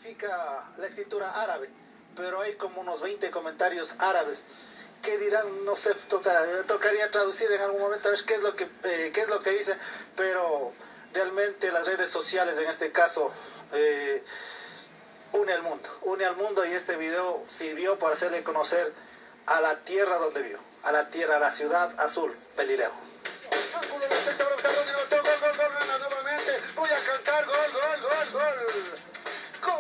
significa la escritura árabe, pero hay como unos 20 comentarios árabes. ¿Qué dirán? No sé, tocaría traducir en algún momento a ver qué es lo que dice, pero realmente las redes sociales en este caso une al mundo y este video sirvió para hacerle conocer a la tierra donde vivió, a la tierra, a la ciudad azul, Pelileo. Voy a cantar gol, gol, gol, gol. ¡Gol!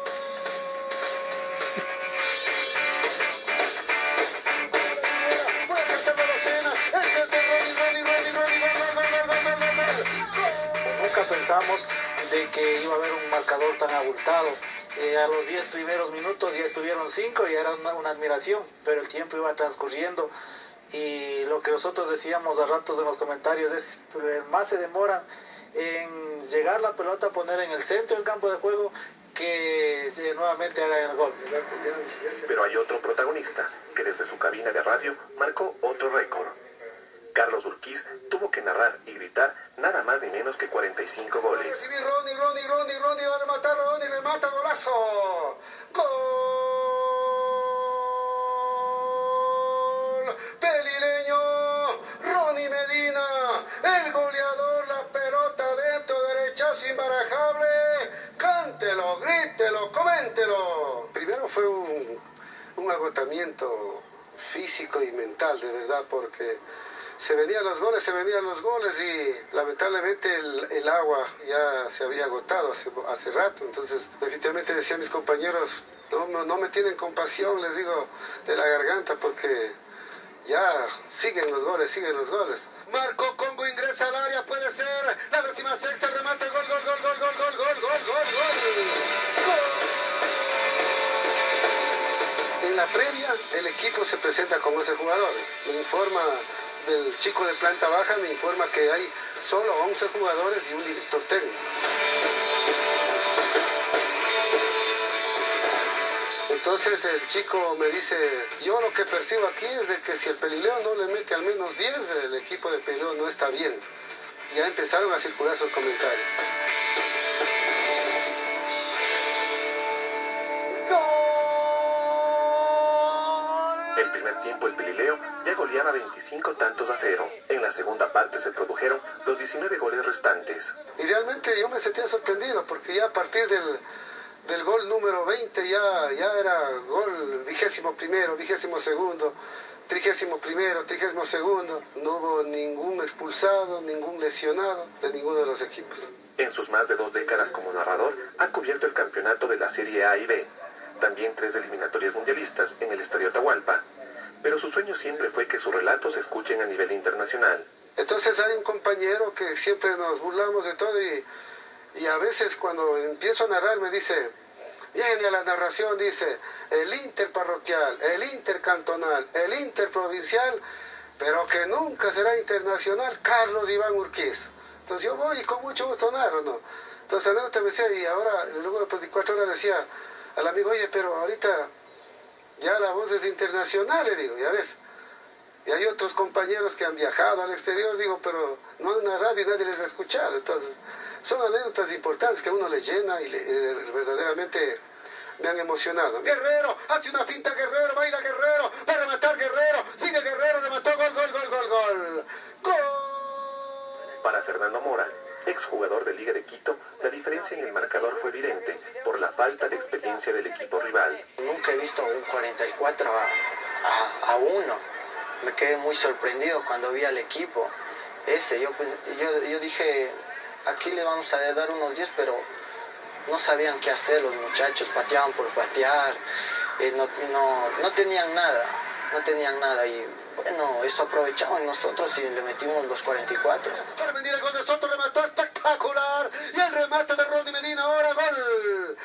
Voy a cantar la docena. Nunca pensamos de que iba a haber un marcador tan abultado. A los 10 primeros minutos ya estuvieron 5 y era una admiración, pero el tiempo iba transcurriendo y lo que nosotros decíamos a ratos en los comentarios es más se demoran en llegar la pelota a poner en el centro del campo de juego que nuevamente haga el gol. Pero hay otro protagonista que desde su cabina de radio marcó otro récord. Carlos Urquiz tuvo que narrar y gritar nada más ni menos que 45 goles. Ronnie, va a rematar, Ronnie, remata, golazo. ¡Gol! Pelileño, Ronnie Medina, el goleador, la pelota dentro, derechazo imbarajable. Cántelo, grítelo, coméntelo. Primero fue un agotamiento físico y mental, de verdad, porque se venían los goles y lamentablemente el agua ya se había agotado hace rato. Entonces definitivamente decían mis compañeros, no me tienen compasión, les digo, de la garganta, porque ya siguen los goles. Marco Congo ingresa al área, puede ser la 16ª, remate, gol. En la previa el equipo se presenta con 11 jugadores. Me informa del chico de planta baja, me informa que hay solo 11 jugadores y un director técnico. Entonces el chico me dice, yo lo que percibo aquí es de que si el Pelileo no le mete al menos 10, el equipo del Pelileo no está bien. Ya empezaron a circular esos comentarios. El primer tiempo el Pelileo ya goleaba 25 tantos a 0. En la segunda parte se produjeron los 19 goles restantes. Y realmente yo me sentía sorprendido porque ya a partir del gol número 20 ya era gol 21º, 22º, 31º, 32º. No hubo ningún expulsado, ningún lesionado de ninguno de los equipos. En sus más de 2 décadas como narrador ha cubierto el campeonato de la Serie A y B. También 3 eliminatorias mundialistas en el Estadio Atahualpa. Pero su sueño siempre fue que sus relatos se escuchen a nivel internacional. Entonces hay un compañero que siempre nos burlamos de todo y a veces cuando empiezo a narrar me dice, viene a la narración, dice, el interparroquial, el intercantonal, el interprovincial, pero que nunca será internacional, Carlos Iván Urquiz. Entonces yo voy y con mucho gusto narro, ¿no? Entonces anécdota me decía, y ahora luego de 24 horas decía al amigo, oye, pero ahorita ya la voz es internacional, le digo, ya ves. Y hay otros compañeros que han viajado al exterior, digo, pero no han narrado y nadie les ha escuchado. Entonces, son anécdotas importantes que a uno le llena y verdaderamente me han emocionado. Guerrero, hace una finta Guerrero, baila Guerrero, va a rematar Guerrero, sigue Guerrero, remató, gol. ¡Gol! Para Fernando Mora, exjugador de Liga de Quito, la diferencia en el marcador fue evidente por la falta de experiencia del equipo rival. Nunca he visto un 44 a 1. Me quedé muy sorprendido cuando vi al equipo ese. Yo dije, aquí le vamos a dar unos 10, pero no sabían qué hacer los muchachos, pateaban por patear, no tenían nada y bueno, eso aprovechamos nosotros y le metimos los 44. Para venir el gol de Soto, remató espectacular y el remate de Ronnie Medina, ahora gol.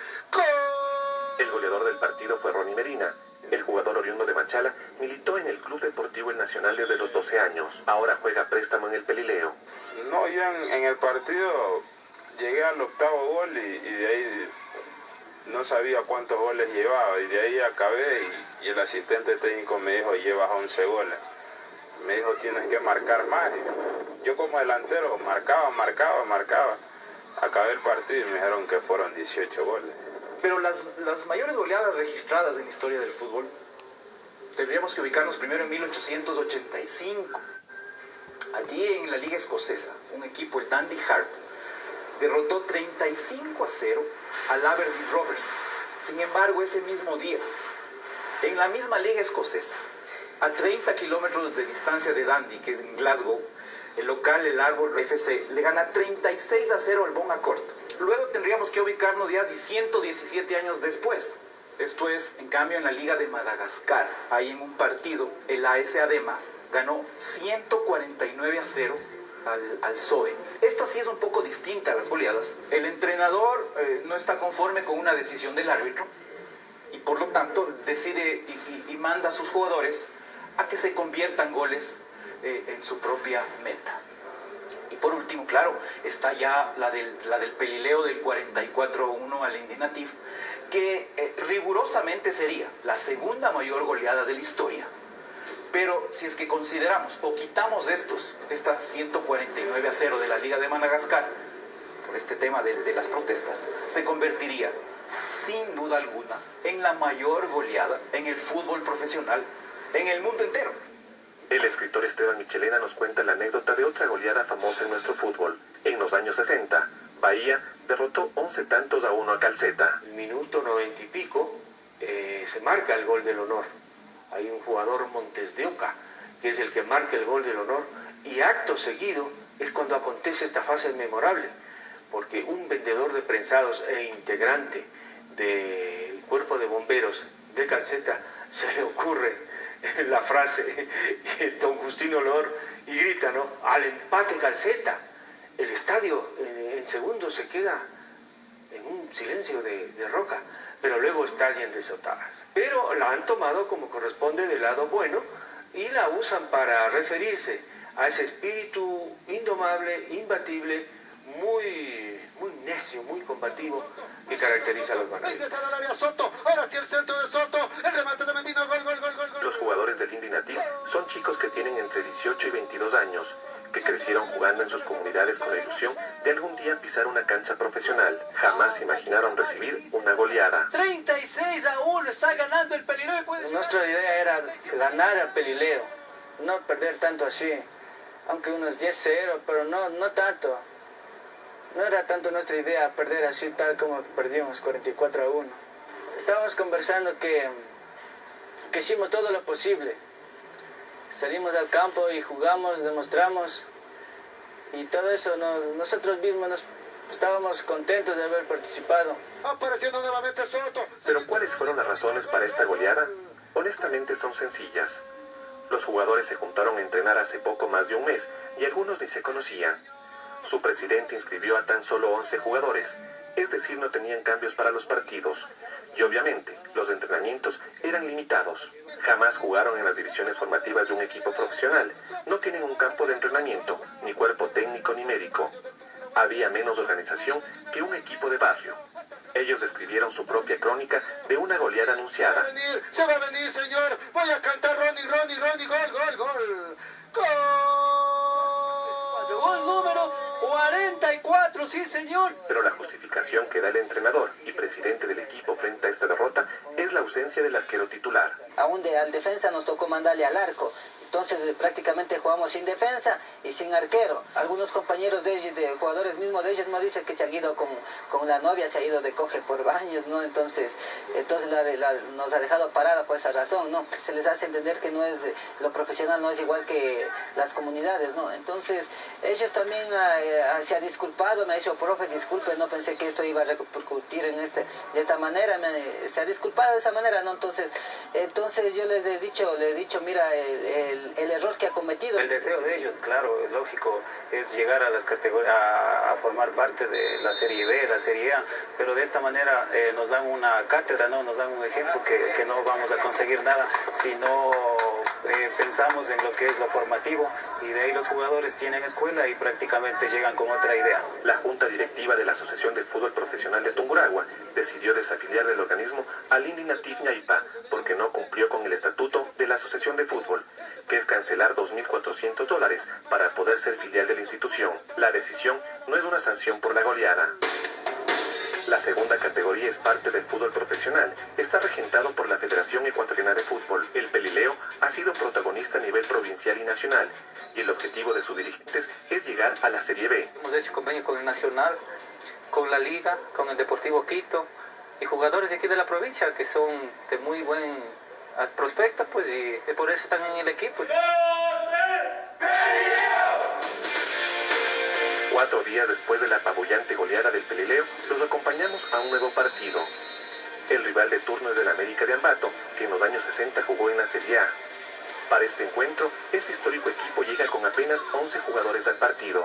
El goleador del partido fue Ronnie Medina. El jugador oriundo de Machala militó en el Club Deportivo El Nacional desde los 12 años. Ahora juega préstamo en el Pelileo. No, yo en el partido llegué al 8º gol y de ahí no sabía cuántos goles llevaba. Y de ahí acabé y el asistente técnico me dijo, llevas 11 goles. Me dijo, tienes que marcar más. Y yo como delantero marcaba. Acabé el partido y me dijeron que fueron 18 goles. Pero las mayores goleadas registradas en la historia del fútbol, tendríamos que ubicarnos primero en 1885. Allí en la Liga Escocesa, un equipo, el Dundee Harp, derrotó 35-0 al Aberdeen Rovers. Sin embargo, ese mismo día, en la misma Liga Escocesa, a 30 kilómetros de distancia de Dundee, que es en Glasgow, el local, el Arbor FC, le gana 36-0 al Bon Accord. Luego tendríamos que ubicarnos ya 117 años después. Esto es, en cambio, en la Liga de Madagascar. Ahí en un partido, el AS Adema ganó 149-0 al SOE. Esta sí es un poco distinta a las goleadas. El entrenador no está conforme con una decisión del árbitro y por lo tanto decide y manda a sus jugadores a que se conviertan goles en su propia meta. Y por último, claro, está ya la del Pelileo del 44-1 al Indy Natif, que rigurosamente sería la segunda mayor goleada de la historia. Pero si es que consideramos o quitamos esta 149-0 de la Liga de Madagascar, por este tema de las protestas, se convertiría, sin duda alguna, en la mayor goleada en el fútbol profesional en el mundo entero. El escritor Esteban Michelena nos cuenta la anécdota de otra goleada famosa en nuestro fútbol. En los años 60, Bahía derrotó 11-1 a Calceta. Minuto 90 y pico, se marca el gol del honor. Hay un jugador, Montes de Oca, que es el que marca el gol del honor, y acto seguido es cuando acontece esta fase memorable, porque un vendedor de prensados e integrante del cuerpo de bomberos de Calceta se le ocurre la frase don Justino Olor y grita, ¿no?, al empate Calceta. El estadio en segundos se queda en un silencio de roca, pero luego estallan risotadas. Pero la han tomado como corresponde del lado bueno y la usan para referirse a ese espíritu indomable, imbatible, muy necio, muy combativo que caracteriza a los banderos. Los jugadores del Indy Natif son chicos que tienen entre 18 y 22 años, que crecieron jugando en sus comunidades con la ilusión de algún día pisar una cancha profesional. Jamás imaginaron recibir una goleada. 36-1 está ganando el Pelileo. Nuestra idea era ganar al Pelileo, no perder tanto así, aunque unos 10-0, pero no tanto. No era tanto nuestra idea perder así tal como perdimos 44-1. Estábamos conversando que hicimos todo lo posible. Salimos al campo y jugamos, demostramos, y todo eso nosotros mismos estábamos contentos de haber participado. Apareciendo nuevamente Soto. Pero ¿cuáles fueron las razones para esta goleada? Honestamente son sencillas. Los jugadores se juntaron a entrenar hace poco más de un mes y algunos ni se conocían. Su presidente inscribió a tan solo 11 jugadores, es decir, no tenían cambios para los partidos. Y obviamente, los entrenamientos eran limitados. Jamás jugaron en las divisiones formativas de un equipo profesional. No tienen un campo de entrenamiento, ni cuerpo técnico ni médico. Había menos organización que un equipo de barrio. Ellos describieron su propia crónica de una goleada anunciada. Se va a venir, señor. Voy a cantar Ronnie, gol. Gol número 44, sí, señor. Pero la justificación que da el entrenador y presidente del equipo frente a esta derrota es la ausencia del arquero titular. Aún al defensa nos tocó mandarle al arco. Entonces prácticamente jugamos sin defensa y sin arquero. Algunos compañeros de jugadores mismos de ellos no dicen que se han ido con la novia, se ha ido de coge por baños, ¿no? Entonces nos ha dejado parada por esa razón, ¿no? Se les hace entender que lo profesional no es igual que las comunidades, ¿no? Entonces ellos también se han disculpado, me ha dicho, profe, disculpe, no pensé que esto iba a repercutir de esta manera, se ha disculpado de esa manera, ¿no? Entonces yo le he dicho, mira, el error que ha cometido. El deseo de ellos, claro, es lógico, es llegar a las categorías, a formar parte de la Serie B, la Serie A, pero de esta manera nos dan una cátedra, ¿no? Nos dan un ejemplo que no vamos a conseguir nada si no pensamos en lo que es lo formativo, y de ahí los jugadores tienen escuela y prácticamente llegan con otra idea. La Junta Directiva de la Asociación de Fútbol Profesional de Tungurahua decidió desafiliar del organismo al Indy Natif Ñaipa porque no cumplió con el estatuto de la Asociación de Fútbol, que es cancelar $2.400 para poder ser filial de la institución. La decisión no es una sanción por la goleada. La segunda categoría es parte del fútbol profesional. Está regentado por la Federación Ecuatoriana de Fútbol. El Pelileo ha sido protagonista a nivel provincial y nacional, y el objetivo de sus dirigentes es llegar a la Serie B. Hemos hecho convenio con el Nacional, con la Liga, con el Deportivo Quito, y jugadores de aquí de la provincia que son de muy buen prospecto, pues, y por eso están en el equipo. 4 días después de la apabullante goleada del Pelileo, los acompañamos a un nuevo partido. El rival de turno es del América de Ambato, que en los años 60 jugó en la Serie A. Para este encuentro, este histórico equipo llega con apenas 11 jugadores al partido.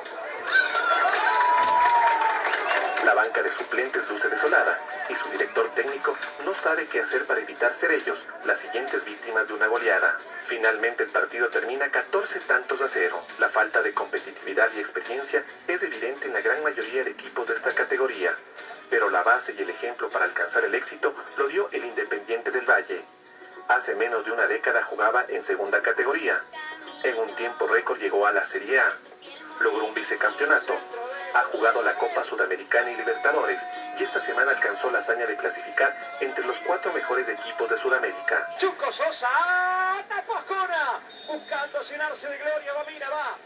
La banca de suplentes luce desolada y su director técnico no sabe qué hacer para evitar ser ellos las siguientes víctimas de una goleada. Finalmente el partido termina 14-0. La falta de competitividad y experiencia es evidente en la gran mayoría de equipos de esta categoría, pero la base y el ejemplo para alcanzar el éxito lo dio el Independiente del Valle. Hace menos de una década jugaba en segunda categoría. En un tiempo récord llegó a la Serie A. Logró un vicecampeonato. Ha jugado la Copa Sudamericana y Libertadores, y esta semana alcanzó la hazaña de clasificar entre los 4 mejores equipos de Sudamérica. Chuco Sosa, tapó Ascona, buscando llenarse de gloria, va,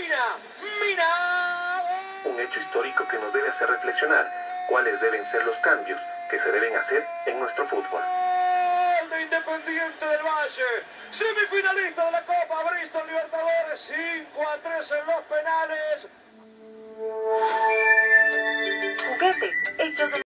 Mina. Un hecho histórico que nos debe hacer reflexionar cuáles deben ser los cambios que se deben hacer en nuestro fútbol. El de Independiente del Valle, semifinalista de la Copa Bristol Libertadores, 5-3 en los penales. Juguetes hechos de